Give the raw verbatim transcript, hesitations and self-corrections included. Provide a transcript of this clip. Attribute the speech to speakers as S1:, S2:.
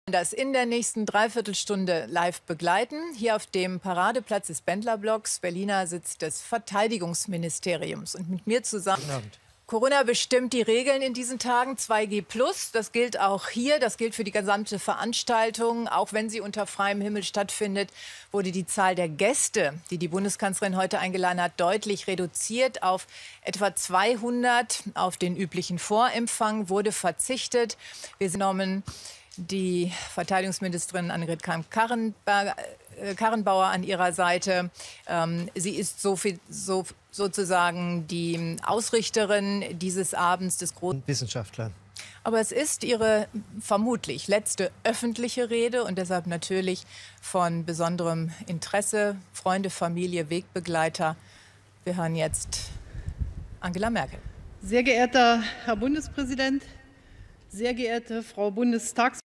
S1: Das in der nächsten Dreiviertelstunde live begleiten. Hier auf dem Paradeplatz des Bendlerblocks, Berliner Sitz des Verteidigungsministeriums. Und mit mir zusammen. Corona bestimmt die Regeln in diesen Tagen, zwei G plus. Das gilt auch hier, das gilt für die gesamte Veranstaltung. Auch wenn sie unter freiem Himmel stattfindet, wurde die Zahl der Gäste, die die Bundeskanzlerin heute eingeladen hat, deutlich reduziert auf etwa zweihundert. Auf den üblichen Vorempfang wurde verzichtet. Wir sind genommen die Verteidigungsministerin Annegret Kramp-Karrenbauer an ihrer Seite. Ähm, sie ist so viel, so, sozusagen die Ausrichterin dieses Abends des großen
S2: Wissenschaftler.
S1: Aber es ist ihre vermutlich letzte öffentliche Rede und deshalb natürlich von besonderem Interesse. Freunde, Familie, Wegbegleiter. Wir hören jetzt Angela Merkel.
S3: Sehr geehrter Herr Bundespräsident, sehr geehrte Frau Bundestagsvorsitzende,